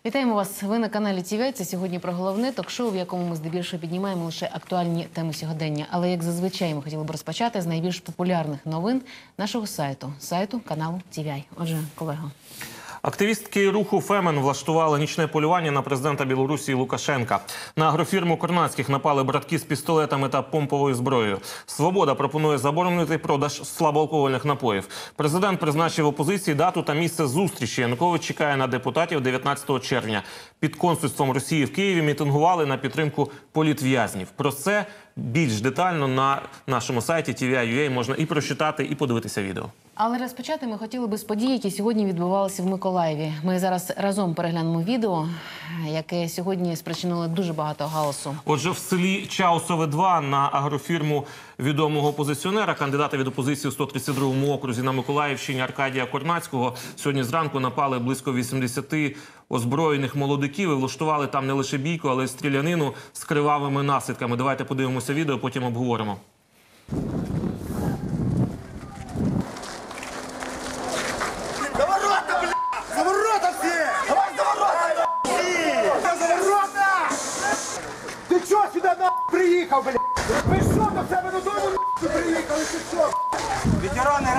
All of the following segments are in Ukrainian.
Вітаємо вас. Ви на каналі ТВ. Це сьогодні про головне ток-шоу, в якому ми здебільшого піднімаємо лише актуальні теми сьогодення. Але, як зазвичай, ми хотіли б розпочати з найбільш популярних новин нашого сайту каналу ТВ. Отже, колего. Активістки руху «Фемен» влаштували нічне полювання на президента Білорусі Лукашенка. На агрофірму Корнацьких напали братки з пістолетами та помповою зброєю. «Свобода» пропонує заборонити продаж слабоалкогольних напоїв. Президент призначив опозиції дату та місце зустрічі. Янукович чекає на депутатів 19 червня. Під консульством Росії в Києві мітингували на підтримку політв'язнів. Про це більш детально на нашому сайті tv.ua можна і прочитати, і подивитися відео. Але розпочати ми хотіли би з подій, які сьогодні відбувалися в Миколаєві. Ми зараз разом переглянемо відео, яке сьогодні спричинило дуже багато галасу. Отже, в селі Чаусове 2 на агрофірму відомого опозиціонера, кандидата від опозиції у 132-му окрузі на Миколаївщині Аркадія Корнацького, сьогодні зранку напали близько 80 озброєних молодиків і влаштували там не лише бійку, але й стрілянину з кривавими наслідками. Давайте подивимося відео, потім обговоримо. Ти чого сюди нахуй приїхав, блядь? Ви що, до себе додому нахуй приїхали, чи що? Ветерани...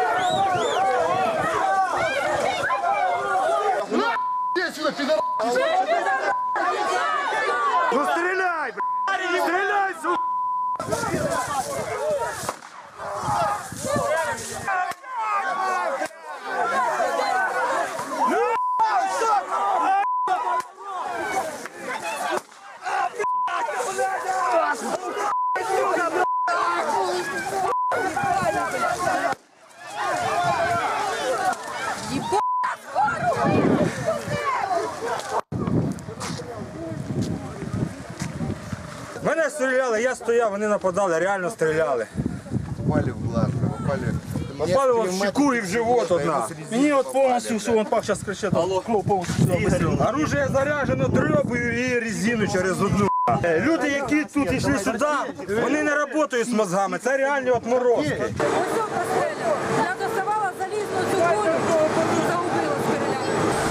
Нахуй сюди, підар... Ну стріляй, блядь! Стріляй, сука! Мене стріляли, я стояв, вони нападали, реально стріляли. Попали в глаз, Попали в щеку і в живот одна. Мені от повністю все, он пак зараз кричить, кров повністю сюди вистрілено. Оружие заряджено дрьобою і резину через одну. Люди, які тут йшли сюди, вони не працюють з мозгами, це реальні отморозки. Ось що постріляв. Я доставала залізну цю кулю, загубила стріляти.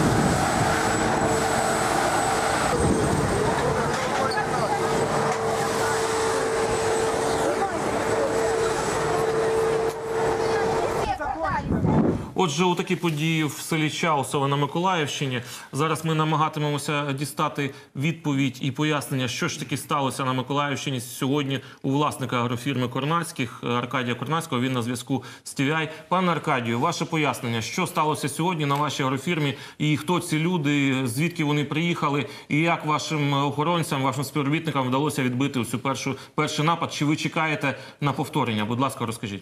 Отже, у такі події в селі Чаусове на Миколаївщині. Зараз ми намагатимемося дістати відповідь і пояснення, що ж таки сталося на Миколаївщині сьогодні у власника агрофірми Корнацьких, Аркадія Корнацького. Він на зв'язку з ТВ. Пане Аркадію, ваше пояснення, що сталося сьогодні на вашій агрофірмі і хто ці люди, звідки вони приїхали і як вашим охоронцям, вашим співробітникам вдалося відбити цю перший напад? Чи ви чекаєте на повторення? Будь ласка, розкажіть.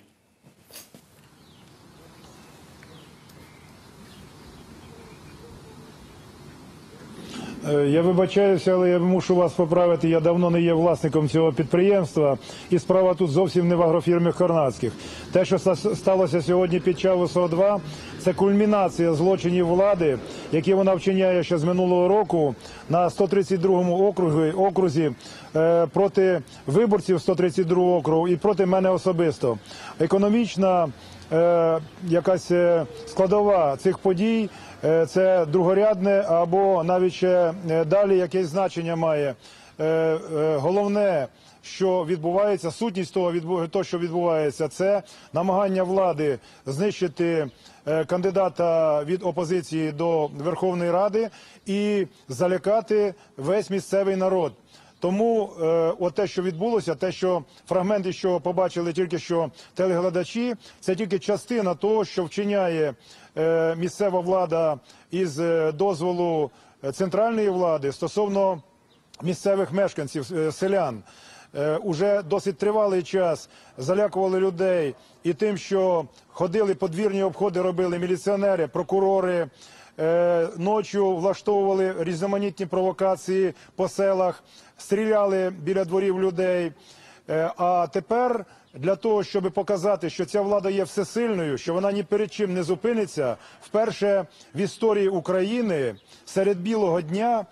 Я вибачаюся, але я мушу вас поправити. Я давно не є власником цього підприємства. І справа тут зовсім не в агрофірмі Корнацьких. Те, що сталося сьогодні під Чаусове 2, це кульмінація злочинів влади, які вона вчиняє ще з минулого року на 132-му окрузі проти виборців 132-го округу і проти мене особисто. Економічна якась складова цих подій – це другорядне або навіть ще далі якесь значення має. Головне, що відбувається, сутність того, що відбувається, це намагання влади знищити кандидата від опозиції до Верховної Ради і залякати весь місцевий народ. Тому от те, що відбулося, те, що фрагменти, що побачили тільки що телеглядачі, це тільки частина того, що вчиняє місцева влада із дозволу центральної влади стосовно місцевих мешканців, селян. Уже досить тривалий час залякували людей і тим, що ходили, подвірні обходи робили міліціонери, прокурори, ночі влаштовували різноманітні провокації по селах, стріляли біля дворів людей. А тепер для того, щоб показати, що ця влада є всесильною, що вона ні перед чим не зупиниться, вперше в історії України серед білого дня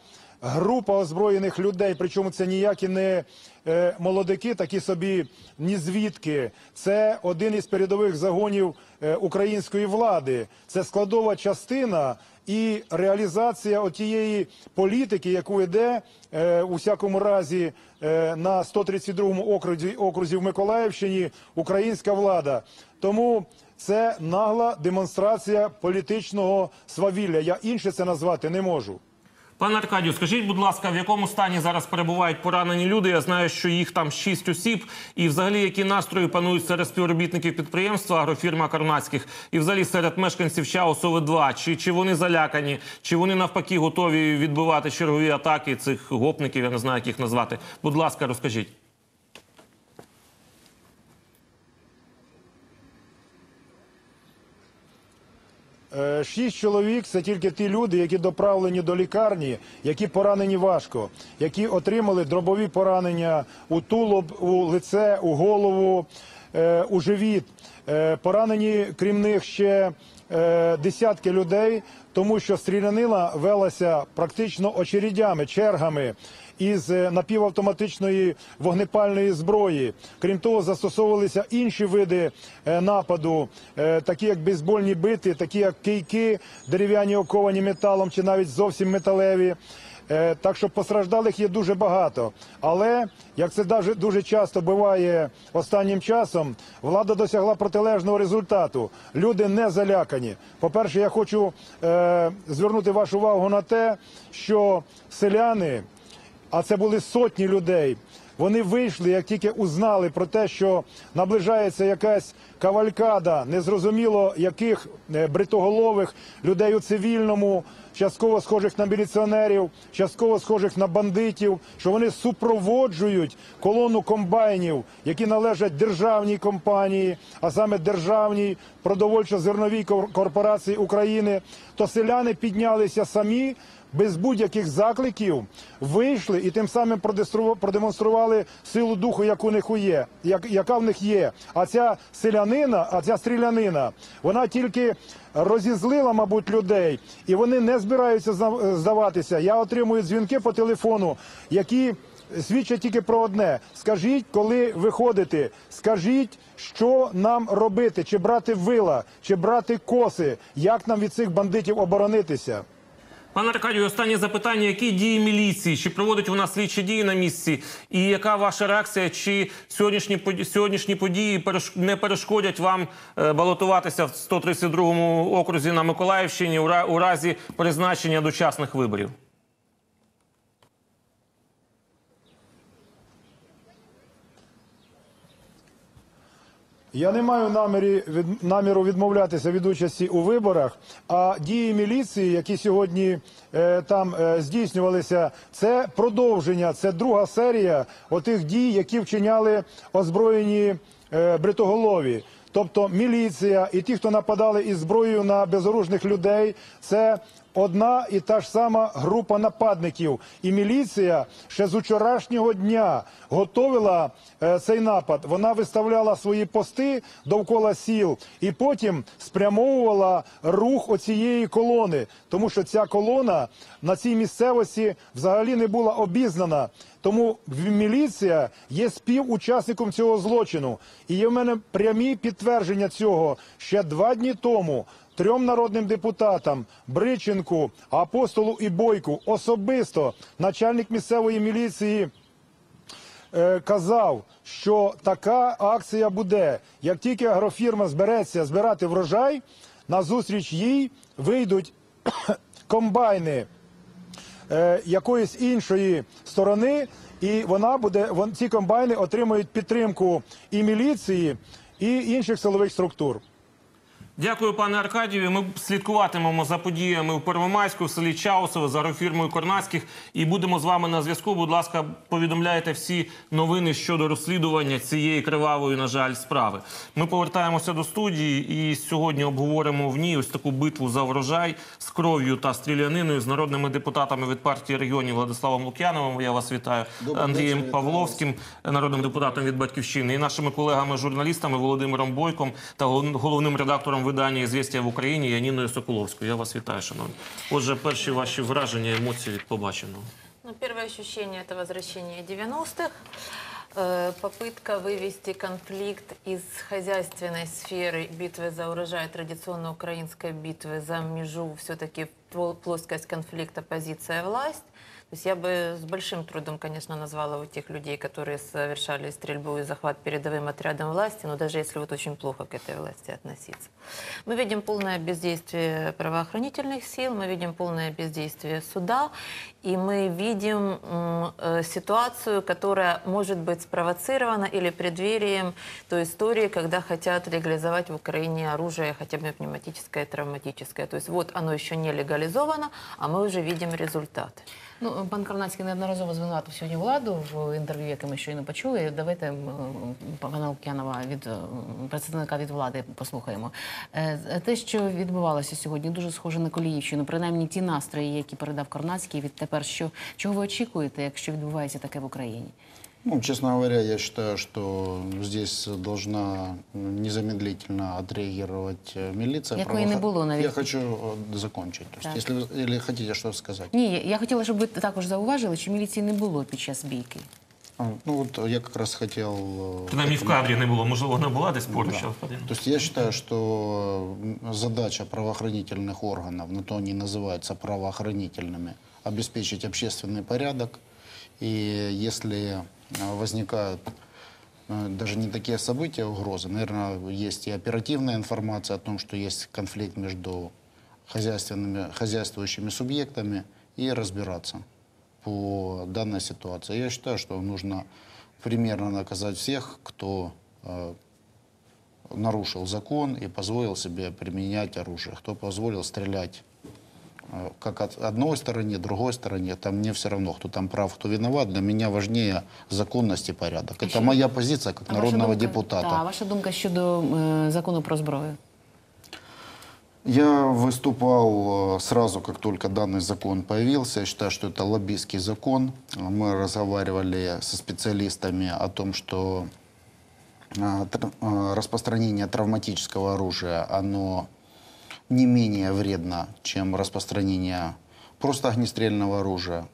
група озброєних людей, причому це ніякі не молодики, такі собі ні звідки. Це один із передових загонів української влади. Це складова частина і реалізація отієї політики, яку йде у всякому разі на 132-му окрузі в Миколаївщині українська влада. Тому це нагла демонстрація політичного свавілля. Я інше це назвати не можу. Пане Аркадію, скажіть, будь ласка, в якому стані зараз перебувають поранені люди? Я знаю, що їх там 6 осіб. І взагалі, які настрої панують серед співробітників підприємства агрофірма Карнацьких і взагалі серед мешканців ЧАО «Сови-2»? Чи вони залякані, чи вони навпаки готові відбивати чергові атаки цих гопників, я не знаю, як їх назвати? Будь ласка, розкажіть. 6 чоловік – це тільки ті люди, які доправлені до лікарні, які поранені важко, які отримали дробові поранення у тулуб, у лице, у голову, у живіт. Поранені, крім них, ще десятки людей, тому що стрілянина велася практично очередями, чергами із напівавтоматичної вогнепальної зброї. Крім того, застосовувалися інші види нападу, такі як бейсбольні бити, такі як кийки, дерев'яні оковані металом чи навіть зовсім металеві. Так що постраждалих є дуже багато. Але, як це дуже часто буває останнім часом, влада досягла протилежного результату. Люди не залякані. По-перше, я хочу звернути вашу увагу на те, що селяни, а це були сотні людей, вони вийшли, як тільки узнали про те, що наближається якась кавалькада, незрозуміло яких бритоголових людей у цивільному, частково схожих на міліціонерів, частково схожих на бандитів, що вони супроводжують колону комбайнів, які належать державній компанії, а саме Державній продовольчо-зерновій корпорації України, то селяни піднялися самі, без будь-яких закликів, вийшли і тим самим продемонстрували силу духу, яка в них є. А ця селянина, а ця стрілянина, вона тільки розізлила, мабуть, людей, і вони не збираються здаватися. Я отримую дзвінки по телефону, які свідчать тільки про одне. Скажіть, коли виходите, скажіть, що нам робити, чи брати вила, чи брати коси, як нам від цих бандитів оборонитися. Пане Аркадію, останнє запитання. Які дії міліції? Чи проводить вона слідчі дії на місці? І яка ваша реакція? Чи сьогоднішні події не перешкодять вам балотуватися в 132-му окрузі на Миколаївщині у разі призначення дочасних виборів? Я не маю наміру відмовлятися від участі у виборах, а дії міліції, які сьогодні там здійснювалися, це продовження, це друга серія отих дій, які вчиняли озброєні бритоголові. Тобто міліція і ті, хто нападали із зброєю на безоружних людей, це одна і та ж сама група нападників. І міліція ще з вчорашнього дня готовила цей напад. Вона виставляла свої пости довкола сіл і потім спрямовувала рух оцієї колони. Тому що ця колона на цій місцевості взагалі не була обізнана. Тому міліція є співучасником цього злочину. І є в мене прямі підтвердження цього. Ще 2 дні тому 3 народним депутатам Бриченку, Апостолу і Бойку особисто начальник місцевої міліції казав, що така акція буде. Як тільки агрофірма збереться збирати врожай, назустріч їй вийдуть комбайни якоїсь іншої сторони, і ці комбайни отримають підтримку і міліції, і інших силових структур. Дякую, пане Аркадію. Ми слідкуватимемо за подіями в Первомайську, в селі Чаусове, за агрофірмою Карнацьких. І будемо з вами на зв'язку. Будь ласка, повідомляйте всі новини щодо розслідування цієї кривавої, на жаль, справи. Ми повертаємося до студії і сьогодні обговоримо в ній ось таку битву за врожай з кров'ю та стріляниною з народними депутатами від партії регіонів Владиславом Лук'яновим, я вас вітаю, Андрієм Павловським, народним депутатом від «Батьківщини», і нашими колегами-журналістами Володимиром Бойком та головним редактором видання «Ізвістія в Україні» Яніною Соколовською. Я вас вітаю, шановні. Отже, перші ваші враження, емоції від побаченого. Ну, первое ощущение – это возвращение 90-х. Попытка вывести конфликт из хозяйственной сферы битвы за урожай, традиционно украинской битвы за межу, все-таки плоскость конфликта позиция-власть. То есть я бы с большим трудом, конечно, назвала вот тех людей, которые совершали стрельбу и захват передовым отрядом власти, но даже если вот очень плохо к этой власти относиться. Мы видим полное бездействие правоохранительных сил, мы видим полное бездействие суда, и мы видим ситуацию, которая может быть спровоцирована или преддверием той истории, когда хотят легализовать в Украине оружие, хотя бы пневматическое, травматическое. То есть вот оно еще не легализовано, а мы уже видим результаты. Ну, пан Карнацький неодноразово звинуватив сьогодні владу в інтерв'ю, яке ми щойно почули. Давайте пана Лук'янова, представника від влади, послухаємо. Те, що відбувалося сьогодні, дуже схоже на Коліївщину. Принаймні ті настрої, які передав Карнацький відтепер. Чого ви очікуєте, якщо відбувається таке в Україні? Ну, честно говоря, я считаю, что здесь должна незамедлительно отреагировать милиция. Якої не було навіть. Я хочу закончить. То есть, если вы, или хотите что-то сказать? Ні, я хотіла, щоб ви також зауважили, що міліції не було під час бійки. Ну вот я как раз хотел... Принаймні в кадрі не було, можливо, вона була десь поруч. Да. То есть я считаю, что задача правоохранительных органов, на то они называются правоохранительными, обеспечить общественный порядок. И если возникают даже не такие события, угрозы, наверное, есть и оперативная информация о том, что есть конфликт между хозяйствующими субъектами, и разбираться по данной ситуации. Я считаю, что нужно примерно наказать всех, кто нарушил закон и позволил себе применять оружие, кто позволил стрелять как от одной стороны, другой стороне. Там мне все равно, кто там прав, кто виноват. Для меня важнее законность и порядок. Это моя позиция как народного депутата. А ваша думка щодо закону про зброю? Я выступал сразу, как только данный закон появился. Я считаю, что это лоббистский закон. Мы разговаривали со специалистами о том, что распространение травматического оружия, оно не менее вредно, чем распространение просто огнестрельного оружия.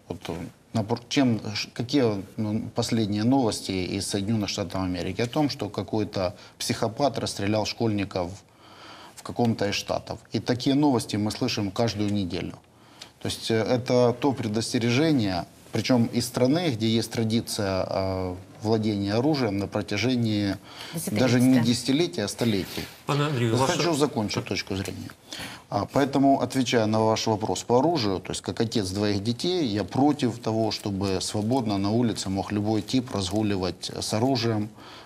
Какие последние новости из Соединенных Штатов Америки? О том, что какой-то психопат расстрелял школьников в каком-то из штатов. И такие новости мы слышим каждую неделю. То есть это то предостережение, причем из страны, где есть традиция владения оружием на протяжении даже не десятилетий, а столетий. Андрей, Хочу закончить точку зрения. Поэтому, отвечая на ваш вопрос по оружию, то есть как отец двоих детей, я против того, чтобы свободно на улице мог любой тип разгуливать с оружием.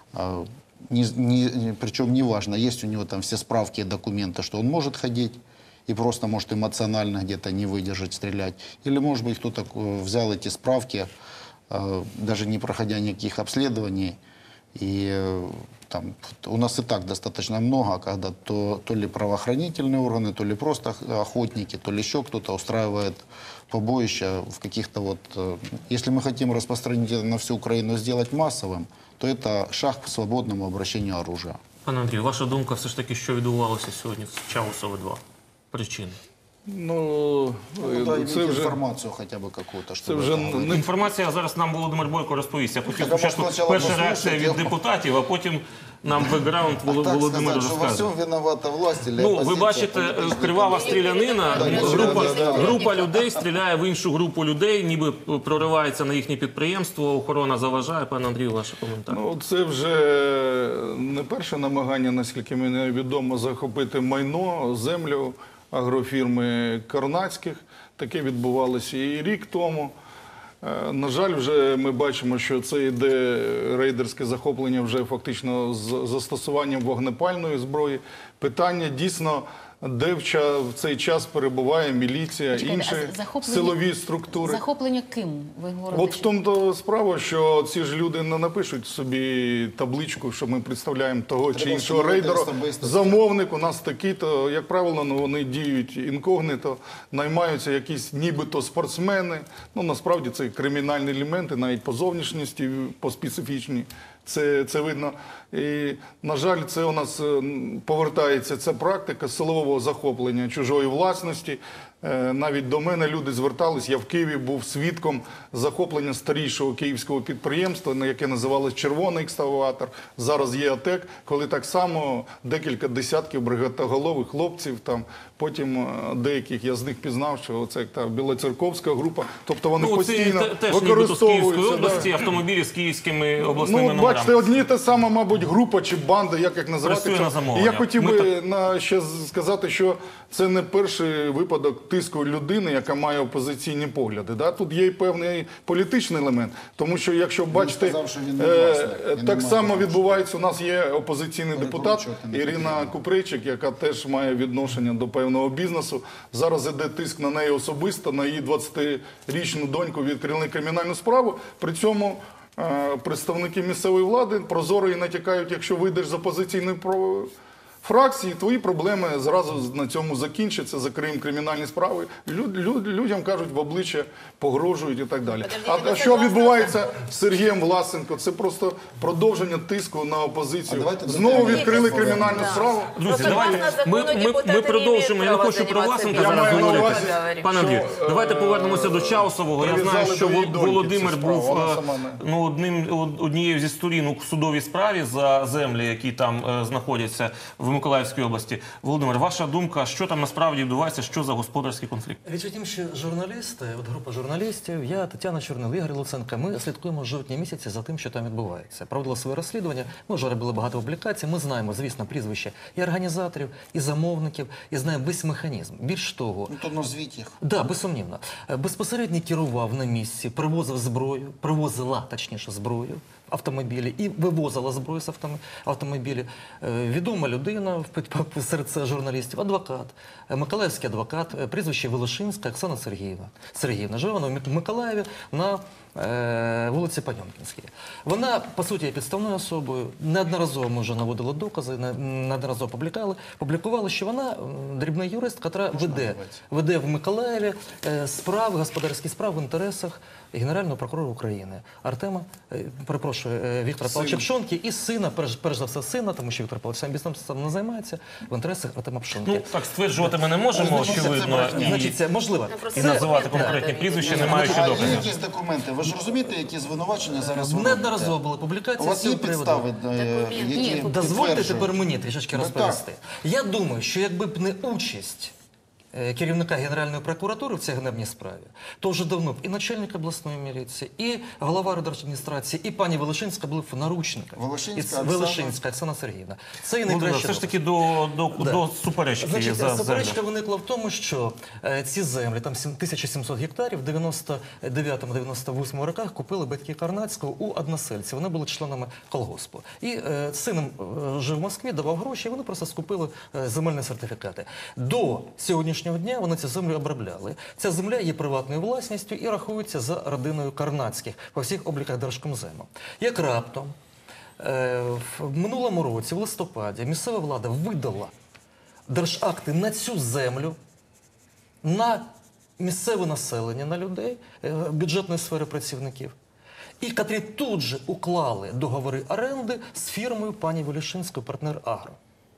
Причем неважно, есть у него там все справки и документы, что он может ходить и просто может эмоционально где-то не выдержать, стрелять. Или, может быть, кто-то взял эти справки, даже не проходя никаких обследований. И там, у нас и так достаточно много, когда то ли правоохранительные органы, то ли просто охотники, то ли еще кто-то устраивает побоища в каких-то вот... Если мы хотим распространить это на всю Украину, сделать массовым, то это шаг к свободному обращению оружия. Пане Андрію, ваша думка все ж таки, що відбувалося сьогодні з Чаусове 2? Причини? Ну, це вже інформацію хоча б якусь. Це вже інформація зараз нам Володимир Бойко розповість. Я хотів спочатку перша реакція від депутатів, а потім нам бекграунд Володимир розкаже. Во всьому виновата власть, ну, ви бачите, кривава стрілянина, група людей стріляє в іншу групу людей, ніби проривається на їхнє підприємство, охорона заважає. Пане Андрію, ваш коментар. Ну, це вже не перше намагання, наскільки мені відомо, захопити майно, землю агрофірми Карнацьких. Таке відбувалося і рік тому. На жаль, вже ми бачимо, що це йде рейдерське захоплення вже фактично з застосуванням вогнепальної зброї. Питання дійсно, де в цей час перебуває міліція, інші силові структури. Захоплення ким? Ви говорите? От в тому справа, що ці ж люди не напишуть собі табличку, що ми представляємо того чи іншого рейдера. Замовник у нас такий-то, як правило, вони діють інкогніто, наймаються якісь нібито спортсмени. Ну, насправді це кримінальні елементи, навіть по зовнішності, по специфічній. Це видно. І, на жаль, це у нас повертається ця практика силового захоплення чужої власності. Навіть до мене люди звертались, я в Києві був свідком захоплення старішого київського підприємства, яке називалось «Червоний екскаватор», зараз є АТЕК, коли так само декілька десятків бригадоголових хлопців, потім деяких я з них пізнав, що це та Білоцерковська група, тобто вони постійно теж використовуються. з Київської області, автомобілі з київськими обласними номерами. Бачите, одні те саме, мабуть, група чи банда, як називати. Працює на замовлення. І я хотів би ще сказати, що це не перший випадок тиску людини, яка має опозиційні погляди. Да? Тут є і певний політичний елемент. Тому що, якщо бачите, сказав, що він не власник. так само відбувається, у нас є опозиційний депутат Ірина Куприйчик, яка теж має відношення до певного бізнесу. Зараз іде тиск на неї особисто, на її 20-річну доньку відкрили кримінальну справу. При цьому представники місцевої влади прозоро і натякають, якщо вийдеш з опозиційної фракції, твої проблеми зразу на цьому закінчаться, закриємо кримінальні справи. Людям кажуть в обличчя, погрожують і так далі. А що відбувається з Сергієм Власенко? Це просто продовження тиску на опозицію. Знову відкрили кримінальну справу. Друзі, давайте ми продовжимо. Я не хочу про Власенка зараз говорити. Пане Андрію, давайте повернемося до Чаусового. Я знаю, що Володимир був однією зі сторін у судовій справі за землі, які там знаходяться в Миколаївській області. Володимир, ваша думка, що там насправді відбувається, що за господарський конфлікт? Річ у тім, що журналісти, група журналістів, я, Тетяна Чорнил, Ігор Луценко, ми слідкуємо з жовтня місяці за тим, що там відбувається. Проводили своє розслідування, ми вже робили багато публікацій, ми знаємо, звісно, прізвища і організаторів, і замовників, і знаємо весь механізм. Більш того... Ну, то назвіть їх. Да, безсумнівно. Безпосередньо керував на місці, привозив зброю, привозила, точніше, зброю, автомобілі і вивозила зброю з автомобілів. Відома людина серед журналістів, адвокат, миколаївський адвокат, прізвище Волошинська Оксана Сергіївна. Живе вона в Миколаєві на вулиці Паньомкінській. Вона, по суті, є підставною особою. Неодноразово ми вже наводили докази, неодноразово публікували, що вона дрібний юрист, яка веде в Миколаєві справи, господарські справи в інтересах Генерального прокурора України Віктора Павловича Пшонки і сина, перш за все сина, тому що Віктор Павлович сам бізнесом не займається, в інтересах Артема Пшонки. Ну, так стверджувати ми не можемо, очевидно, це можливо. І називати конкретні прізвища, не маючи Є доказів. якісь документи? Ви ж розумієте, які звинувачення зараз ви Неодноразово робите? були У публікації вас з є цього приводу. підстави, які Дозвольте підтверджують? тепер мені трішечки розповісти. Я думаю, що якби б не участь керівника Генеральної прокуратури в цій ганебній справі, то вже давно б і начальник обласної міліції, і голова райдержадміністрації, і пані Волошинська були б в наручниках. Волошинська Оксана Сергіївна. Це і найкраще. Все ж таки до суперечки за землю. Суперечка виникла в тому, що ці землі, там 1700 гектарів, в 99-98 роках купили батьки Карнацького у односельців. Вони були членами колгоспу. І син жив в Москві, давав гроші, і вони просто скупили земельні сертифікати. До сьогоднішнього дня вони цю землю обробляли. Ця земля є приватною власністю і рахується за родиною Карнацьких по всіх обліках Держкомзему. Як раптом в минулому році, в листопаді, місцева влада видала держакти на цю землю, на місцеве населення, на людей, бюджетної сфери працівників, і котрі тут же уклали договори оренди з фірмою пані Волошинської «Партнер Агро».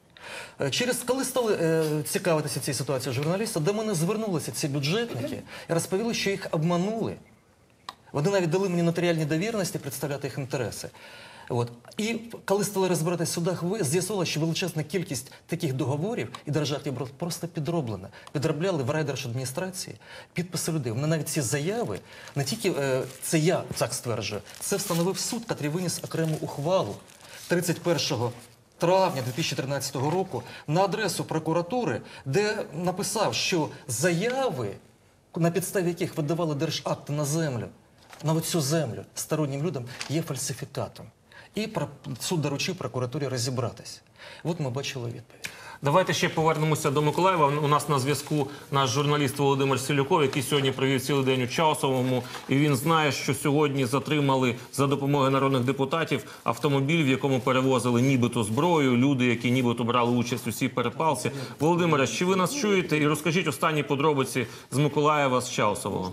Коли стали цікавитися цією ситуацією журналісти, до мене звернулися ці бюджетники і розповіли, що їх обманули. Вони навіть дали мені нотаріальні довіреності представляти їх інтереси. І коли стали розбиратися в судах, з'ясувалося, що величезна кількість таких договорів і держактів була просто підроблена. Підробляли в райдержадміністрації підписи людей. Вони навіть ці заяви, не тільки це я так стверджую, це встановив суд, який виніс окрему ухвалу 31 травня 2013 року на адресу прокуратури, де написав, що заяви, на підставі яких видавали держакти на землю, на цю землю стороннім людям, є фальсифікатом. І суд доручив прокуратурі розібратися. От ми бачили відповідь. Давайте ще повернемося до Миколаєва. У нас на зв'язку наш журналіст Володимир Селюков, який сьогодні провів цілий день у Чаусовому. І він знає, що сьогодні затримали за допомогою народних депутатів автомобіль, в якому перевозили нібито зброю, люди, які нібито брали участь у цій перепалці. Володимире, чи ви нас чуєте? І розкажіть останні подробиці з Миколаєва, з Чаусового.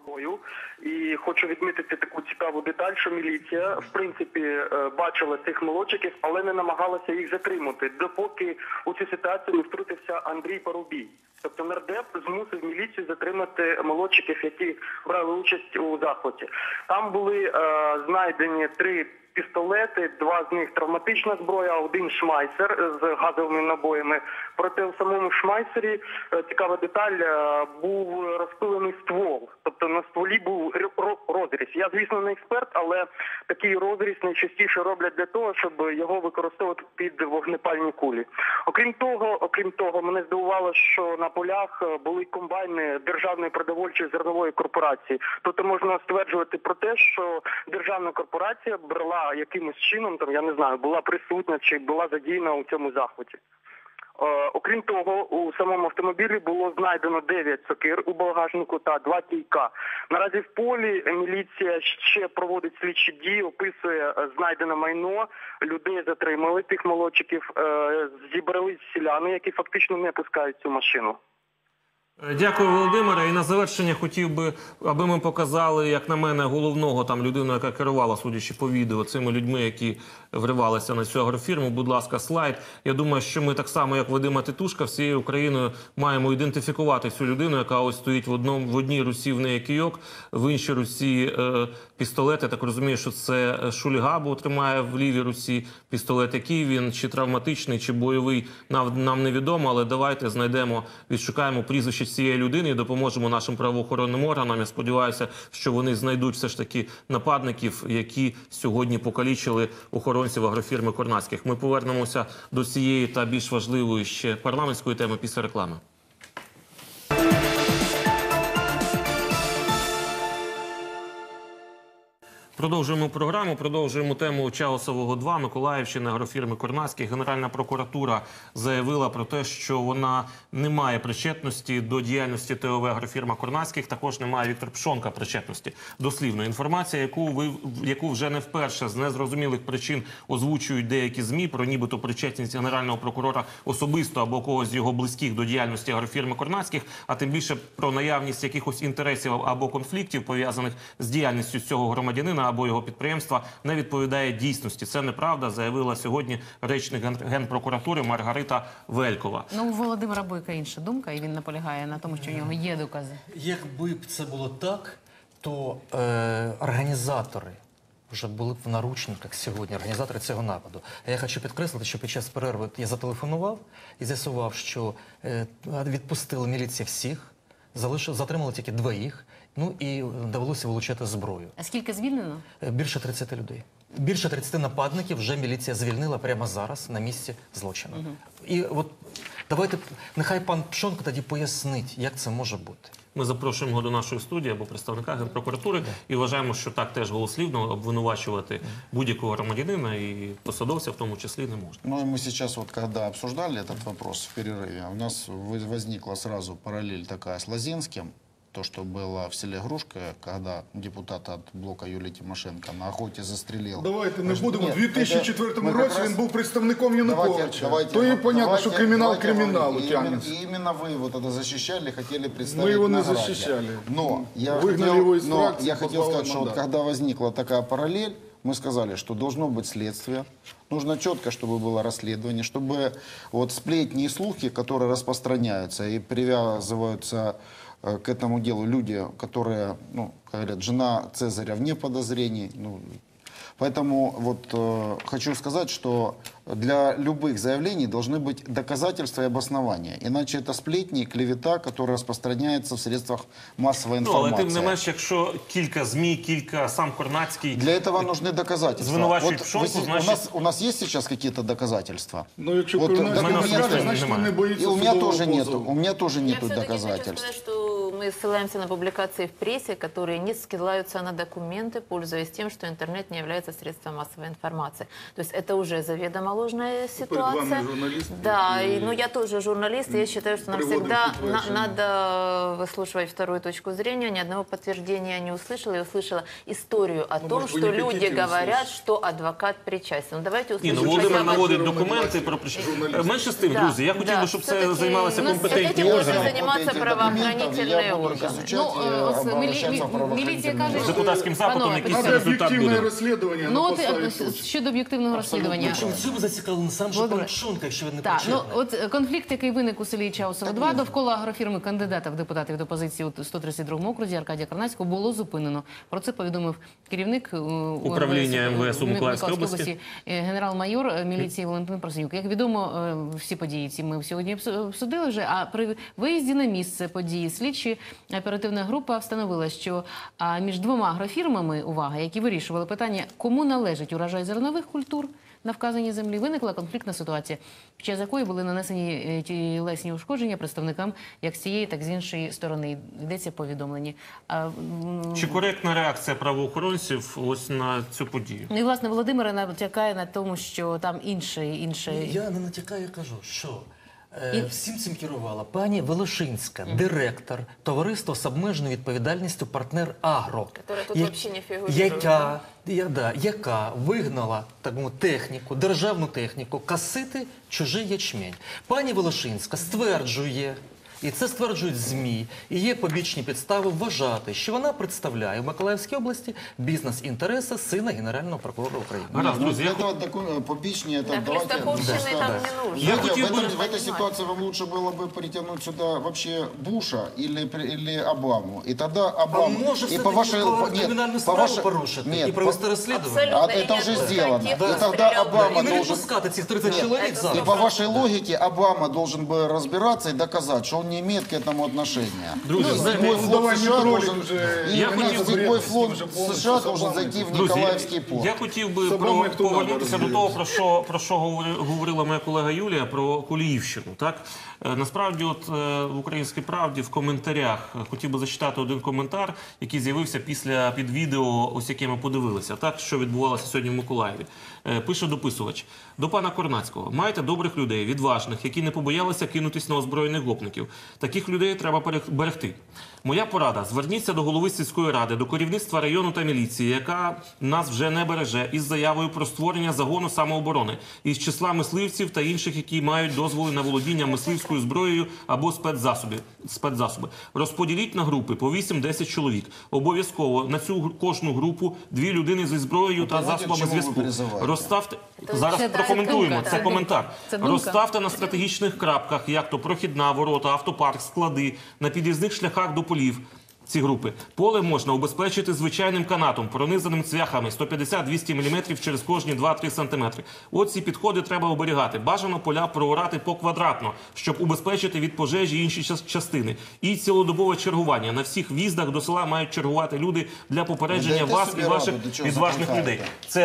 зброю. І хочу відмітити таку цікаву деталь, що міліція, в принципі, бачила цих молодчиків, але не намагалася їх затримати, допоки у цю ситуацію не втрутився Андрій Парубій. Тобто нардеп змусив міліцію затримати молодчиків, які брали участь у захваті. Там були знайдені 3 пістолети, 2 з них травматична зброя, 1 шмайсер з газовими набоями. Проте у самому шмайсері, цікава деталь, був розпилений ствол. Тобто на стволі був розріз. Я, звісно, не експерт, але такий розріз найчастіше роблять для того, щоб його використовувати під вогнепальні кулі. Окрім того, мене здивувало, що на полях були комбайни Державної продовольчої зернової корпорації. Тобто можна стверджувати про те, що державна корпорація брала якимось чином, там, я не знаю, була присутня чи була задіяна у цьому захваті. Окрім того, у самому автомобілі було знайдено 9 сокир у багажнику та 2 кійка. Наразі в полі міліція ще проводить слідчі дії, описує знайдене майно, людей затримали, тих молодчиків, зібрались селяни, які фактично не пускають цю машину. Дякую, Володимире. І на завершення хотів би, аби ми показали, як на мене, головного там людину, яка керувала, судячи по відео, цими людьми, які вривалися на цю агрофірму. Будь ласка, слайд. Я думаю, що ми так само, як Вадима Титушка, всією Україною маємо ідентифікувати цю людину, яка ось стоїть в одній руці в неї кийок, в іншій руці пістолет. Я так розумію, що це Шульга, бо тримає в лівій руці пістолет. Який він, чи травматичний, чи бойовий, нам невідомо, але давайте знайдемо, відшукаємо прізвище цієї людини і допоможемо нашим правоохоронним органам. Я сподіваюся, що вони знайдуть все ж таки нападників, які сьогодні покалічили охоронців агрофірми Корнацьких. Ми повернемося до цієї та більш важливої ще парламентської теми після реклами. Продовжуємо програму, продовжуємо тему Чаусового 2, Миколаївщини, агрофірми Корнацьких. Генеральна прокуратура заявила про те, що вона не має причетності до діяльності ТОВ агрофірма Корнацьких, також немає Віктор Пшонка причетності. Дослівно інформація, яку вже не вперше з незрозумілих причин озвучують деякі ЗМІ про нібито причетність генерального прокурора особисто або когось з його близьких до діяльності агрофірми Корнацьких, а тим більше про наявність якихось інтересів або конфліктів, пов'язаних з діяльністю цього громадянина або його підприємства, не відповідає дійсності. Це неправда, заявила сьогодні речник Генпрокуратури Маргарита Велькова. Ну, у Володимира Бойка інша думка, і він наполягає на тому, що у нього є докази. Якби б це було так, то організатори вже були б в наручниках сьогодні, організатори цього нападу. А я хочу підкреслити, що під час перерви я зателефонував і з'ясував, що відпустили міліція всіх, затримали тільки 2, ну і довелося вилучати зброю. А скільки звільнено? Більше 30 людей. Більше 30 нападників вже міліція звільнила прямо зараз на місці злочину. І от давайте, нехай пан Пшонко тоді пояснить, як це може бути. Ми запрошуємо його до нашої студії або представника Генпрокуратури і вважаємо, що так теж голослівно обвинувачувати будь-якого громадянина і посадовця в тому числі не можна. Ну и мы сейчас, вот когда обсуждали этот вопрос в перерыве, у нас возникла сразу параллель такая с Лозинским. То, что было в селе Грушка, когда депутат от блока Юлії Тимошенко на охоті застрелив. Давайте не будемо. У 2004 році він був представником Януковича. То і понятно, що кримінал криміналу тягнеться. И именно вы вот это защищали, хотели представить. Мы его не награде. защищали. Но я хотел сказать, что вот когда возникла такая параллель, мы сказали, что должно быть следствие, нужно четко, чтобы было расследование, чтобы вот сплетни и слухи, которые распространяются и привязываются к этому делу люди, которые, ну, говорят, жена Цезаря вне подозрений. Ну, поэтому вот хочу сказать, что для любых заявлений должны быть доказательства и обоснования. Иначе это сплетни, клевета, которая распространяется в средствах массовой информации. Але тим не менш, якщо кілька ЗМІ, кілька сам Корнацький... Для этого нужны доказательства. Звинувачують Пшонку, значить... У нас есть сейчас какие-то доказательства? Ну, якщо Корнацький скаже, значить він не боїться судового позову. У меня тоже нету Я доказательств. хочу сказать, что мы ссылаемся на публикации в прессе, которые не ссылаются на документы, пользуясь тем, что интернет не является средством массовой информации. То есть это уже заведомо ложная ситуация. Да, но я тоже журналист, и я считаю, что нам всегда надо выслушивать вторую точку зрения. Ни одного подтверждения я не услышала. Я услышала историю о том, что люди говорят, что адвокат причастен. Ну, давайте услышим. Володимир наводить документи про причастність. Менше з тим, друзі, я хотів би, щоб це займалися компетентні органи. Этим должны заниматься правоохранительные правоохранительные будут органы. изучать и обращаться в міліція правоохранительные каже, органы. Депутатським запитом Панове, якийсь Надо результат объективное буде. расследование Ну, на от подставе точек. щодо об'єктивного розслідування. Чому цьому зацікавлений сам же Володимир. пан Пшонка, якщо він не Так, ну причетний? от конфлікт, який виник у селі Чаусово-2 довкола агрофірми кандидата в депутати від опозиції у 132-му окрузі Аркадія Карнацького було зупинено. Про це повідомив керівник Управління МВС у Миколаївській області. Генерал-майор міліції Валентин Просинюк. Як відомо, всі події ці ми сьогодні обсудили вже, а при виїзді на місце події слідчі оперативна група встановила, що між двома агрофірмами, увага, які вирішували питання, кому належить урожай зернових культур на вказаній землі, виникла конфліктна ситуація, під час якої були нанесені тілесні ушкодження представникам як з цієї, так і з іншої сторони. Йдеться повідомлення. Чи коректна реакція правоохоронців ось на цю подію? Ну і, власне, Володимир натякає на тому, що там інше. Я не натякаю, я кажу, що всім цим керувала пані Волошинська, директор товариства з обмеженою відповідальністю «Партнер Агро», Которая тут вообще не фігурує. яка вигнала техніку, державну техніку, косити чужий ячмень. Пані Волошинська стверджує, і це стверджують ЗМІ, і є побічні підстави вважати, що вона представляє в Миколаївській області бізнес-інтереси сина Генерального прокурора України. Гаразд, друзі, я Побічні, Так, Листаховщины там не нужно. Я хотів би- в этой ситуации вам лучше было бы притянуть сюда вообще Буша или Обаму. И тогда Обама... може и по вашей... кримінальну справу порушити і провести розслідування? Абсолютно. Это уже Нет, сделано. тех, И кто тогда стрелял, Обама І не должен... відпускати цих 30 чоловік это И зараз. по вашей логике Обама должен бы разбираться и доказать, что он не имеет к этому отношения. Друзі, знаєте, Седьмой флот США должен... Я и хотів- седьмой флот США должен зайти в Друзі, Николаевский порт. я хотів би Обамою хто повернутися надо до того, про що говорила моя колега Юлія, про Куліївщину. Так? Насправді, от в «Українській правді» в коментарях хотів би зачитати один коментар, який з'явився під відео, ось яке ми подивилися, так, що відбувалося сьогодні в Миколаєві. Пише дописувач. До пана Корнацького. Маєте добрих людей, відважних, які не побоялися кинутись на озброєних гопників. Таких людей треба берегти. Моя порада. Зверніться до голови сільської ради, до керівництва району та міліції, яка нас вже не береже, із заявою про створення загону самооборони із числа мисливців та інших, які мають дозволи на володіння мисливською зброєю або спецзасоби. Розподіліть на групи по 8-10 чоловік. Обов'язково на цю кожну групу 2 людини зі зброєю та засобами зв'язку. Розставте... Зараз прокоментуємо, це коментар. Розставте на стратегічних крапках, як то прохідна, ворота, автопарк, склади, на під'їзних шляхах до полів. Ці групи. Поле можна убезпечити звичайним канатом, пронизаним цвяхами 150-200 мм через кожні 2-3 см. От ці підходи треба оберігати. Бажано поля проорати поквадратно, щоб убезпечити від пожежі інші частини. І цілодобове чергування. На всіх в'їздах до села мають чергувати люди для попередження вас і ваших відважних людей.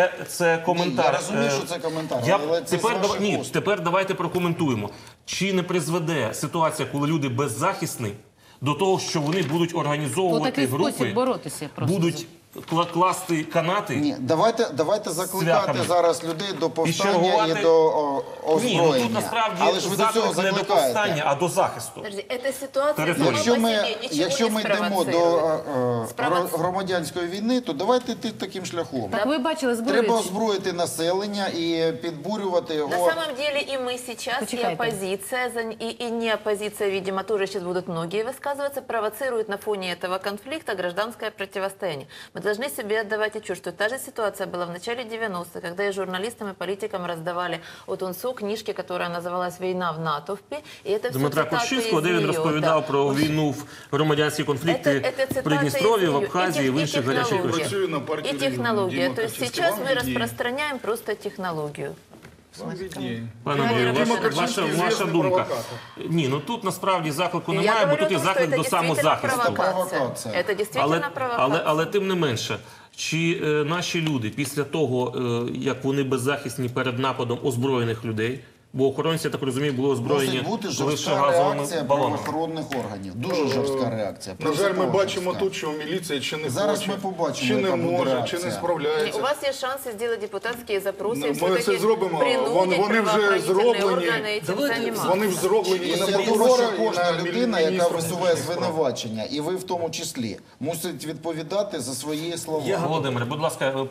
Це коментар. Я розумію, що це коментар, але це з ваших уст. Тепер давайте прокоментуємо. Чи не призведе ситуація, коли люди беззахисні, до того, що вони будуть організовувати такий групи, спосіб боротися просто. будуть класти канати? Ні, давайте закликати Цвяхами. зараз людей до повстання чергувати- і до Ні, ну озброєння. тут насправді Але ж ви до цього заклик не до закликаєте. повстання, а до захисту. Подожди, эта ситуация Території. сама по Якщо себе ми ничего йдемо не до спровоцирует. громадянської війни, то давайте йти таким шляхом. Так ви бачили зброю? Треба озброїти населення і підбурювати На його. самом деле и мы сейчас, Почекайте. и оппозиция, и не оппозиция, видимо, тоже сейчас будут многие высказываться, провоцируют на фоне этого конфликта гражданское противостояние. Мы должны себе отдавать отчет, что та же ситуация была в начале 90-х, когда и журналистам, и политикам раздавали от УНСО книжки, которая называлась «Война в натовпе». И это все Дмитра цитаты Кущинського, из де він неё, розповідав да. про війну в громадянські конфлікти Это цитаты в Придністров'ї, из в неё. Абхазії, в інших гарячих технология. точках. Працюю на партію И технология. Дима То есть Качинський. сейчас Вам мы виднее. распространяем просто технологию. Вам виднее. Пане Андрію, Дима ваша думка. Ні, ну тут насправді заклику Я немає, бо говорю тут є о том, что заклик это до действительно самозахисту. провокация. Это действительно провокация. Але тим не менше, чи наші люди після того, як вони беззахисні перед нападом озброєних людей, бо охоронці, я так розумію, були озброєні Мусить бути лише жорстка газовими реакція балонами. правоохоронних органів. Дуже жорстка реакція. На жаль, ми Принципово бачимо жорстка. тут, що міліція чи не Зараз хоче, ми побачимо, чи не яка буде може, чи реакція. не У справляється. вас є шанси сделать депутатські запроси, Ну, і ми все-таки це зробимо. принудить Вони вже правоохоронні зроблені. органи цим Давайте займатися. Вони ж зроблені і І на я думаю, прокурора, що і кожна на людина, яка міністра висуває внутрішніх справ. звинувачення, і ви в тому числі, мусить відповідати за свої слова. Володимире, будь ласка,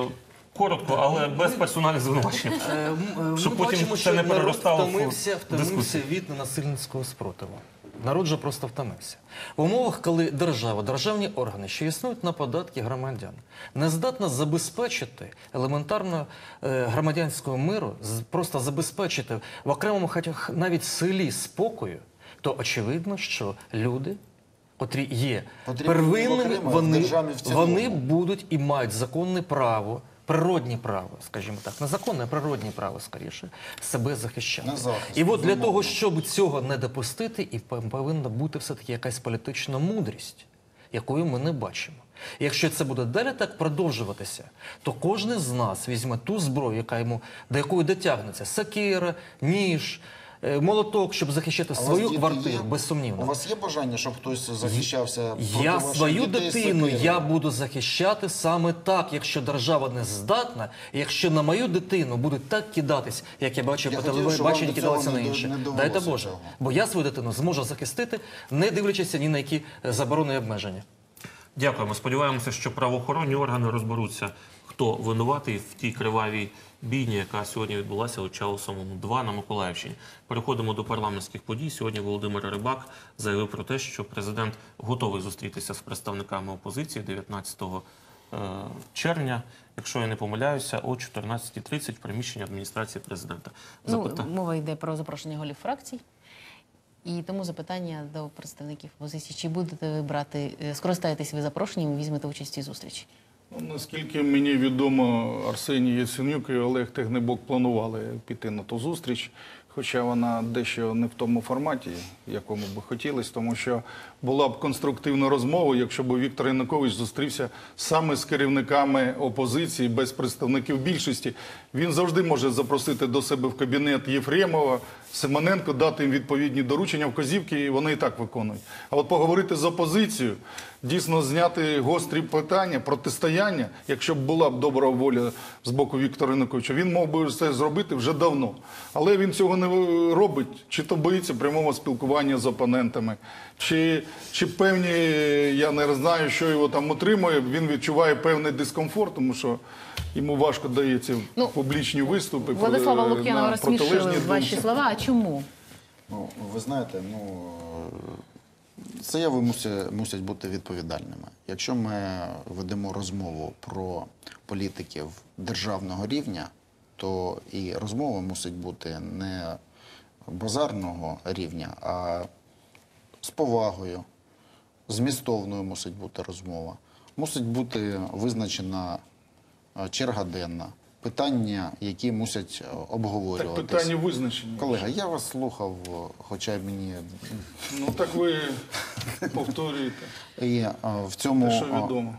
коротко, але без персональних звинувачень. Ми Щоб потім бачимо, це що не народ переростало в втомився дискусію. від ненасильницького спротиву. Народ же просто втомився. В умовах, коли держава, державні органи, що існують на податки громадян, не здатна забезпечити елементарно громадянського миру, просто забезпечити в окремому, хоча навіть селі спокою, то очевидно, що люди, котрі є первинними, вони будуть і мають законне право, природні право, скажімо так, не законне, а природні право, скоріше, себе захищати. І от для того, щоб цього не допустити, і повинна бути все-таки якась політична мудрість, якою ми не бачимо. І якщо це буде далі так продовжуватися, то кожен з нас візьме ту зброю, до якої дотягнеться, сокира, ніж, молоток, щоб захищати свою квартиру, безсумнівно. У вас є бажання, щоб хтось захищався проти Я ваших свою дітей дитину сокирою? я буду захищати саме так, якщо держава не здатна, і якщо на мою дитину будуть так кидатись, як я бачив по телебаченню, кидалися на інше. Дайте Боже. Бо я свою дитину зможу захистити, не дивлячись ні на які заборони і обмеження. Дякуємо. Сподіваємося, що правоохоронні органи розберуться, хто винуватий в тій кривавій бійні, яка сьогодні відбулася у Чаусовому 2 на Миколаївщині. Переходимо до парламентських подій. Сьогодні Володимир Рибак заявив про те, що президент готовий зустрітися з представниками опозиції 19 червня, якщо я не помиляюся, о 14:30 в приміщенні адміністрації президента. Мова йде про запрошення голів фракцій. І тому запитання до представників опозиції. Чи будете ви скористаєтесь ви запрошенням і візьмете участь у цій зустрічі? Наскільки мені відомо, Арсеній Яценюк і Олег Тягнебок планували піти на ту зустріч, хоча вона дещо не в тому форматі, якому би хотілося, тому що була б конструктивна розмова, якщо б Віктор Янукович зустрівся саме з керівниками опозиції, без представників більшості. Він завжди може запросити до себе в кабінет Єфремова, Симоненко, дати їм відповідні доручення, вказівки, і вони і так виконують. А от поговорити з опозицією, дійсно зняти гострі питання, протистояння, якщо б була б добра воля з боку Віктора Януковича, він мав би це зробити вже давно. Але він цього не робить, чи то боїться прямого спілкування з опонентами, чи певні, я не знаю, що його там утримує, він відчуває певний дискомфорт, тому що йому важко дається публічні виступи. Владислава Лук'янова розсмішили ваші слова, а чому? Ви знаєте, заяви мусять бути відповідальними. Якщо ми ведемо розмову про політиків державного рівня, то і розмова мусить бути не базарного рівня, а з повагою, змістовною мусить бути розмова. Мусить бути визначена черга денна, питання, які мусять обговорюватися. Так питання визначені. Колега, я вас слухав, хоча мені... Ну так ви повторюєте І в цьому... те, що відомо.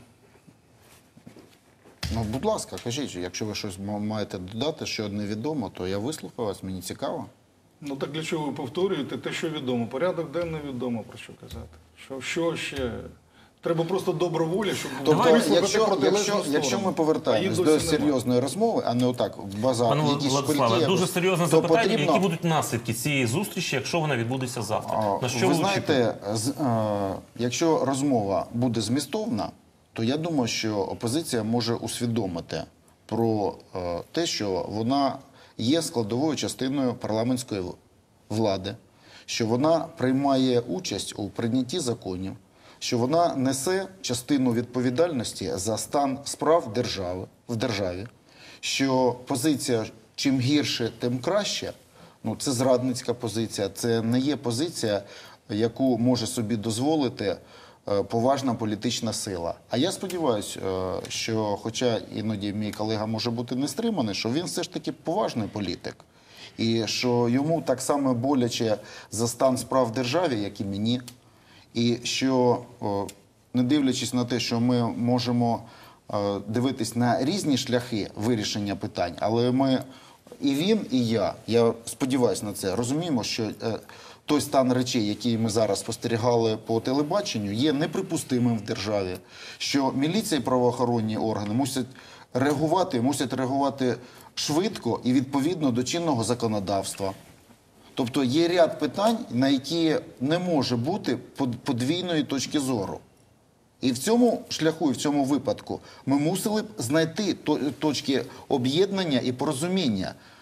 Ну, будь ласка, кажіть, якщо ви щось маєте додати, що невідомо, то я вислухаю вас, мені цікаво. Ну так для чого ви повторюєте те, що відомо? Порядок денний відомо, про що казати. Що ще? Треба просто добра воля, щоб якщо ми повертаємось до серйозної розмови, а не отак в базар, якісь Владиславе, дуже серйозне то запитання, потрібно... які будуть наслідки цієї зустрічі, якщо вона відбудеться завтра? На що ви знаєте, якщо розмова буде змістовна, то я думаю, що опозиція може усвідомити про те, що вона є складовою частиною парламентської влади, що вона приймає участь у прийнятті законів, що вона несе частину відповідальності за стан справ в державі, що позиція чим гірше, тим краще, це зрадницька позиція, це не є позиція, яку може собі дозволити поважна політична сила. А я сподіваюся, що, хоча іноді мій колега може бути не стриманий, що він все ж таки поважний політик. І що йому так само боляче за стан справ в державі, як і мені. І що, не дивлячись на те, що ми можемо дивитись на різні шляхи вирішення питань, але ми, і він, і я сподіваюся на це, розуміємо, що той стан речей, який ми зараз спостерігали по телебаченню, є неприпустимим в державі, що міліція і правоохоронні органи мусять реагувати швидко і відповідно до чинного законодавства. Тобто є ряд питань, на які не може бути подвійної точки зору. І в цьому шляху, і в цьому випадку ми мусили б знайти точки об'єднання і порозуміння.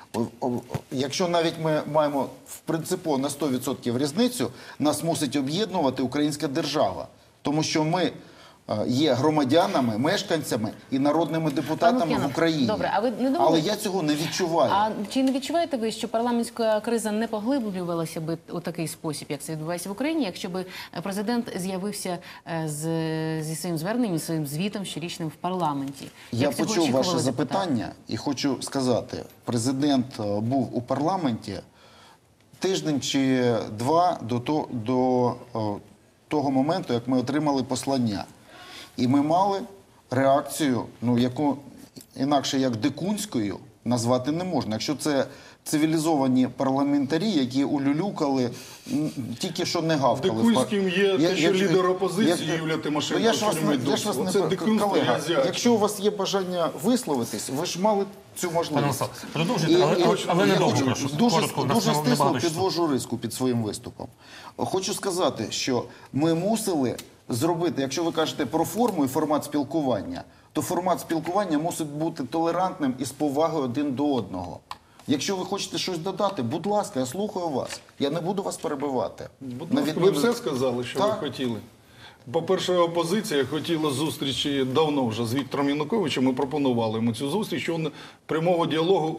Якщо навіть ми маємо в принципі на 100% різницю, нас мусить об'єднувати українська держава. Тому що ми є громадянами, мешканцями і народними депутатами Лук'янов, в Україні. добре, а ви не думали- Але я цього не відчуваю. А чи не відчуваєте ви, що парламентська криза не поглиблювалася би у такий спосіб, як це відбувається в Україні, якщо б президент з'явився зі своїм зверненням, своїм звітом щорічним в парламенті? Я Як цього почув ваше очікували депутати? запитання і хочу сказати, президент був у парламенті тиждень чи два до того моменту, як ми отримали послання. І ми мали реакцію, яку інакше як дикунською назвати не можна. Якщо це цивілізовані парламентарі, які улюлюкали, тільки що не гавкали. Дикунським є те, що лідер опозиції Юлія Тимошенко. Я ж вас не колега, якщо у вас є бажання висловитись, ви ж мали цю Пане можливість. Олександр, продовжуйте, але недовго, прошу. Коротко, у нас Дуже стисло небагато часу. підвожу риску під своїм виступом. Хочу сказати, що ми мусили зробити, якщо ви кажете про форму і формат спілкування, то формат спілкування мусить бути толерантним і з повагою один до одного. Якщо ви хочете щось додати, будь ласка, я слухаю вас. Я не буду вас перебивати. Будь ласка, ви все сказали, що Так. ви хотіли. По-перше, опозиція хотіла зустрічі давно вже з Віктором Януковичем. Ми пропонували йому цю зустріч, він прямого діалогу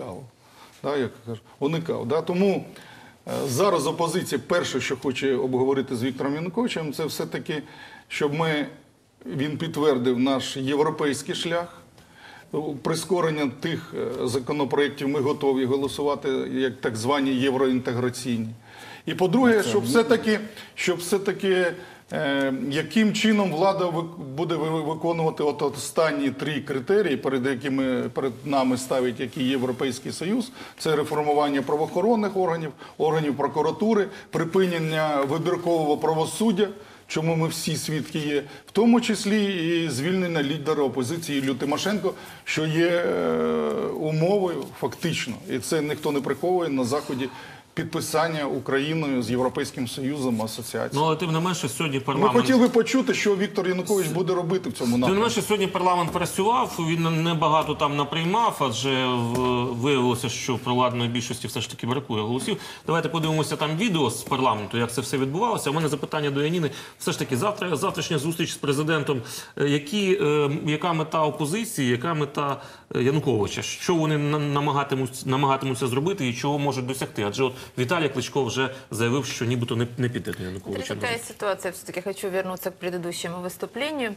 уникав. Тому зараз опозиція перше, що хоче обговорити з Віктором Януковичем, це все-таки, щоб він підтвердив наш європейський шлях. Прискорення тих законопроєктів ми готові голосувати, як так звані євроінтеграційні. І по-друге, щоб все-таки яким чином влада буде виконувати останні 3 критерії, перед нами ставить який Європейський Союз. Це реформування правоохоронних органів прокуратури, припинення вибіркового правосуддя, чому ми всі свідки є, в тому числі і звільнення лідера опозиції Юлії Тимошенко, що є умовою фактично, і це ніхто не приховує на Заході, підписання Україною з Європейським Союзом асоціації. Але тим не менше сьогодні Ми парламент... хотіли почути, що Віктор Янукович буде робити в цьому Тим не напрямку. менше, сьогодні парламент працював, він небагато там наприймав, адже виявилося, що при владної більшості все ж таки бракує голосів. Давайте подивимося там відео з парламенту, як це все відбувалося. У мене запитання до Яніни. Все ж таки, завтрашня зустріч з президентом. Яка мета опозиції, яка мета Януковича? Що вони намагатимуться зробити і чого можуть досягти? Адже от Віталій Кличко вже заявив, що нібито не піде до Януковича. Смотри, какая ситуация. Все-таки хочу вернуться к предыдущему выступлению.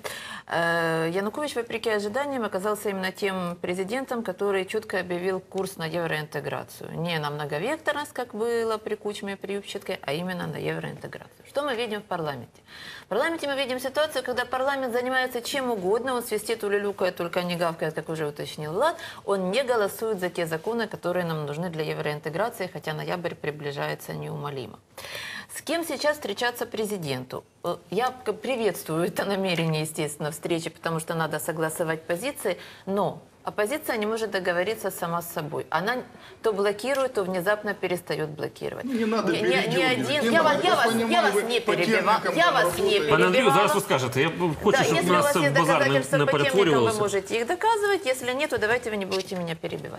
Янукович, вопреки ожиданиям, оказался именно тем президентом, который четко объявил курс на евроинтеграцию. Не на многовекторность, как было при Кучме и при Ющенко, а именно на евроинтеграцию. Что мы видим в парламенте? В парламенте мы видим ситуацию, когда парламент занимается чем угодно, он свистит, улюлюкает, только не гавкает, как уже уточнил Влад, он не голосует за те законы, которые нам нужны для евроинтеграции, хотя ноябрь приближается неумолимо. С кем сейчас встречаться президенту? Я приветствую это намерение, естественно, встречи, потому что надо согласовать позиции, но оппозиция не может договориться сама с собой. Она то блокирует, то внезапно перестает блокировать. Не надо Я передергивать. вас не перебивала. Я вас не Пане Андрію, зараз ви перебивала. скажете. Я хочу, щоб Если у нас вас це есть в базар доказательства не по темникам, вы перетворювалося. можете их доказывать. Если нет, то давайте вы не будете меня перебивать.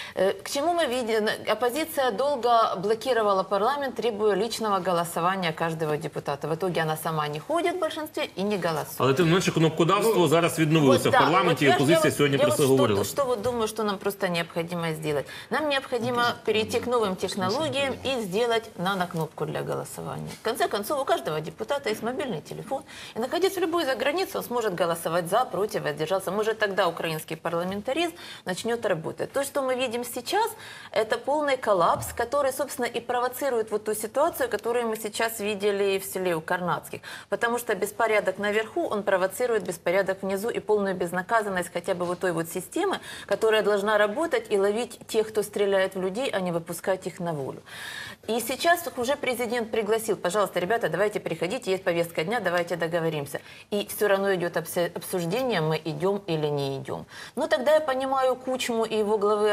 К чему мы видим? Оппозиция долго блокировала парламент, требуя личного голосования каждого депутата. В итоге она сама не ходит в большинстве и не голосует. Але тим не менше, кнопкодавство зараз відновилося в парламенті, і опозиція сьогодні про це говорила. Что вот думаю, что нам просто необходимо сделать? Нам необходимо перейти к новым технологиям и сделать нано-кнопку для голосования. В конце концов, у каждого депутата есть мобильный телефон, и находясь в любой загранице, он сможет голосовать за, против, воздержаться. Может, тогда украинский парламентаризм начнет работать. То, что мы видим сейчас, это полный коллапс, который, собственно, и провоцирует вот ту ситуацию, которую мы сейчас видели в селе у Карнацких. Потому что беспорядок наверху, он провоцирует беспорядок внизу и полную безнаказанность хотя бы вот той вот системы, которая должна работать и ловить тех, кто стреляет в людей, а не выпускать их на волю. И сейчас уже президент пригласил, пожалуйста, ребята, давайте приходите, есть повестка дня, давайте договоримся. И все равно идет обсуждение, мы идем или не идем. Но тогда я понимаю Кучму и его главы администрации,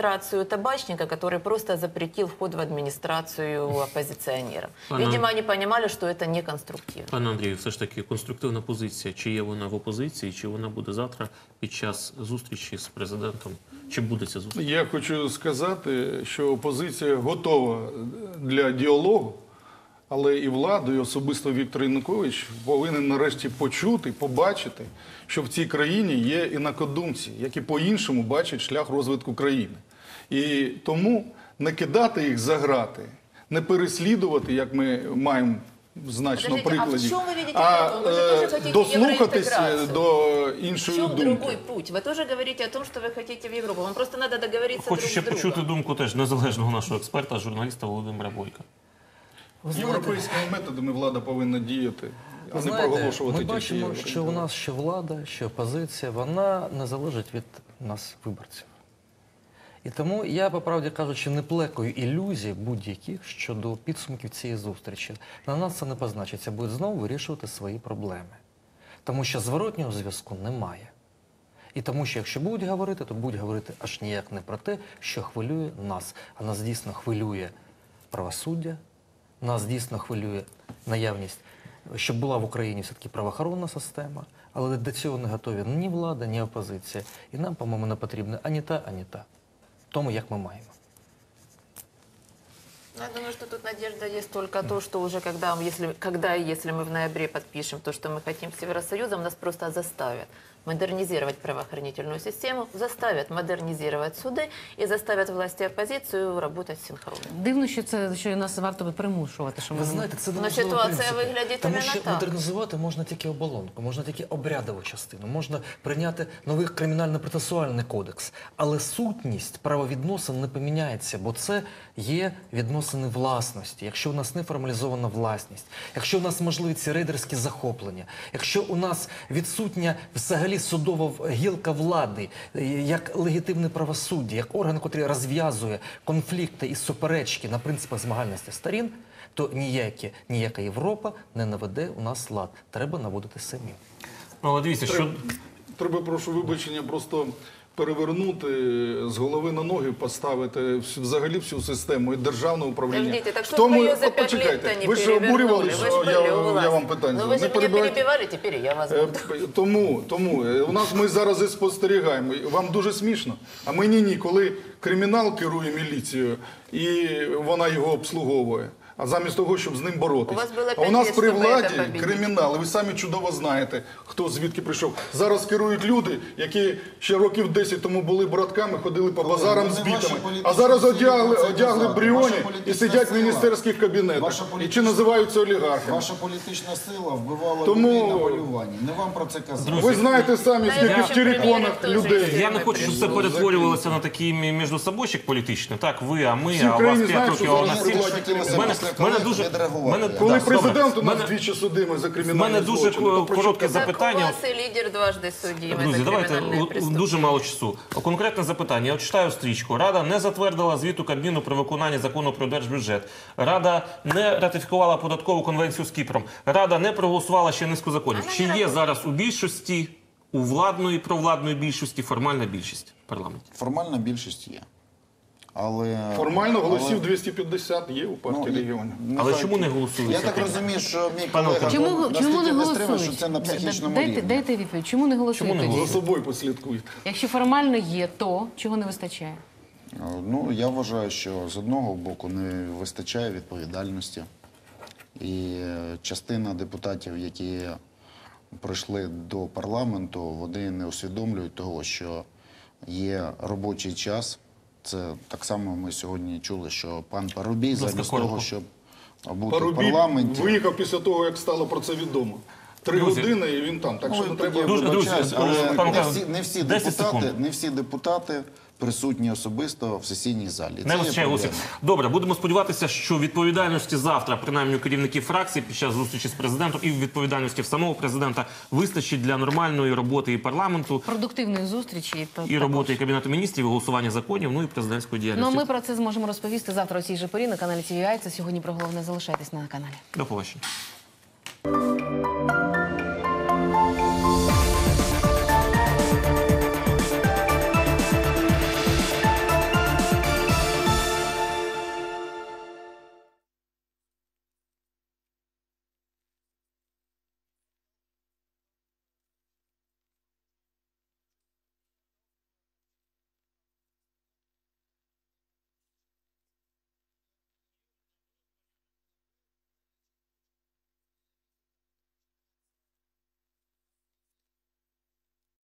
администрацию табачника, который просто запретил вход в администрацию оппозиционеров. Пане- Видимо, они понимали, что это не конструктивно. Пане Андрію, все ж таки конструктивна позиція. Чи є вона в опозиції, чи вона буде завтра під час зустрічі з президентом? Чи буде ця зустріч? Я хочу сказати, що опозиція готова для діалогу, але і влада, і особисто Віктор Янукович повинен нарешті почути, побачити, що в цій країні є інакодумці, які по-іншому бачать шлях розвитку країни. І тому не кидати їх за грати, не переслідувати, як ми маємо значно Подождите, а в прикладів, чем вы видите а это? Вы же тоже хотите дослухатися евроинтеграцию. до В іншої чем думки. другой путь? Вы тоже говорите о том, что вы хотите в Европу. Вам просто надо договориться Хочу друг ще с другом. почути думку теж незалежного нашого експерта, журналіста Володимира Бойка. Ви знаєте, Європейськими методами влада повинна діяти, а ви не знаєте, проголошувати ми тільки бачимо, євроінтеграцію. що у нас що влада, що опозиція, вона не залежить від нас, виборців. І тому я, по правді кажучи, не плекаю ілюзій будь-яких щодо підсумків цієї зустрічі. На нас це не позначиться, будуть знову вирішувати свої проблеми. Тому що зворотнього зв'язку немає. І тому що якщо будуть говорити, то будуть говорити аж ніяк не про те, що хвилює нас. А нас дійсно хвилює правосуддя, нас дійсно хвилює наявність, щоб була в Україні все-таки правоохоронна система, але до цього не готові ні влада, ні опозиція. І нам, по-моєму, не потрібна ані та, ані та. Тому, як ми маємо. Ну, я думаю, что тут надежда есть только то, что уже когда и если мы в ноябре подпишем то, что мы хотим с Евросоюзом, нас просто заставят модернизировать правоохранительную систему, заставят модернизировать суды и заставят власти и оппозицию работать синхронно. Дивно, що нас варто примушувати. Що Ви знаєте, це Ну, неможливо, в ситуація принципі. виглядить Тому іменно що так. модернізувати можна тільки оболонку, можна тільки обрядову частину, можна прийняти новий кримінально-процесуальний кодекс. Але сутність правовідносин не поміняється, бо це є відносини власності. Якщо у нас не формалізована власність, якщо у нас можливі ці рейдерські захоплення, якщо у нас відсутня взагалі судова гілка влади, як легітимне правосуддя, як орган, який розв'язує конфлікти і суперечки на принципах змагальності сторін, то ніяка Європа не наведе у нас лад. Треба наводити самі. Але дивіться, що Треба, прошу вибачення, просто перевернути з голови на ноги, поставити взагалі всю систему і державне управління. Подождите, так В что тому- вы ее за От 5 почекайте, лет-то не ви ж перевернули? обурювали, Вы що ж были у власти. я вам питання Ну, задав. вы же Не меня перебивайте. перебивали, теперь я вас буду. Тому у нас ми зараз і вам дуже смішно, а мені ні, коли кримінал керує міліцією і вона його обслуговує. А замість того, щоб з ним боротися. У вас було А 5 у нас лет, при щоб владі це победити. кримінал, і ви самі чудово знаєте, хто звідки прийшов. Зараз керують люди, які ще років 10 тому були братками, ходили по базарам з бітами, а зараз одягли бріоні і сидять в міністерських кабінетах. І чи називаються олігархами. Ваша політична сила вбивала Тому- людей на полюванні. Не вам про це казати. Ви знаєте самі, Та скільки я в хочу териконах примірів теж людей. є. я не хочу, щоб це перетворювалося на такий міжсобойчик політичний. Так, ви, а ми, Всі в а у вас Україні 5 знають, років, що а у зараз нас при 7. владі хотілося Мене- після мене коли дуже- відреагувати. мене- Коли Так, президент добре. у нас Мене- двічі судимий за В кримінальні мене дуже злочини, то коротке прочитайте. Так у запитання. вас и лидер дважды судимый Друзі, за давайте криминальные преступления. дуже мало часу. Конкретне запитання. Я от читаю стрічку. Рада не затвердила звіту Кабміну про виконання закону про держбюджет. Рада не ратифікувала податкову конвенцію з Кіпром. Рада не проголосувала ще низку законів. Чи є зараз у більшості, у владної, провладної більшості формальна більшість в парламенті? Формальна більшість є. Але Формально голосів 250 є у партії регіонів. Але чому не голосують? Я так розумію, що мій Пане колега Чому не настільки не стримав, що голосують? це на психічному рівні. Дайте відповідь. Чому не голосують Чому не тоді? За собою послідкуйте. Якщо формально є, то чого не вистачає? Ну, я вважаю, що з одного боку не вистачає відповідальності. І частина депутатів, які прийшли до парламенту, вони не усвідомлюють того, що є робочий час. Це так само ми сьогодні чули, що пан Парубій замість того, щоб бути в Парубій парламенті... виїхав після того, як стало про це відомо. 3 Друзі, години і він там. Так що не треба... Я Друзі, вибачаюсь, але пане не Михайло, всі 10 секунд. не всі депутати присутні особисто в сесійній залі. Не Це є вистачає голосів. проблема. Добре, будемо сподіватися, що відповідальності завтра, принаймні у керівників фракцій під час зустрічі з президентом і відповідальності в самого президента вистачить для нормальної роботи і парламенту, Продуктивної зустрічі. і роботи і Кабінету міністрів, і голосування законів, ну і президентської Ну, діяльності. а ми про це зможемо розповісти завтра о цій же порі на каналі TVI. Це сьогодні про головне. Залишайтесь на каналі. До побачення.